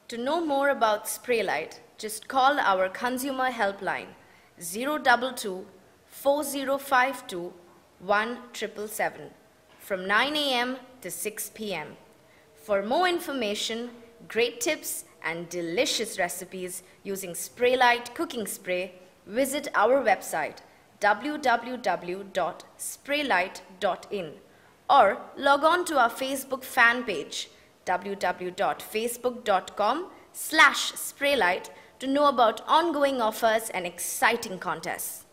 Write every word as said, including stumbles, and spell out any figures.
To know more about Spraylite, just call our consumer helpline zero two two, four zero five two, one seven seven seven from nine A M to six P M For more information, great tips and delicious recipes using Spraylite cooking spray, visit our website w w w dot spraylite dot in or log on to our Facebook fan page w w w dot facebook dot com slash spraylite to know about ongoing offers and exciting contests.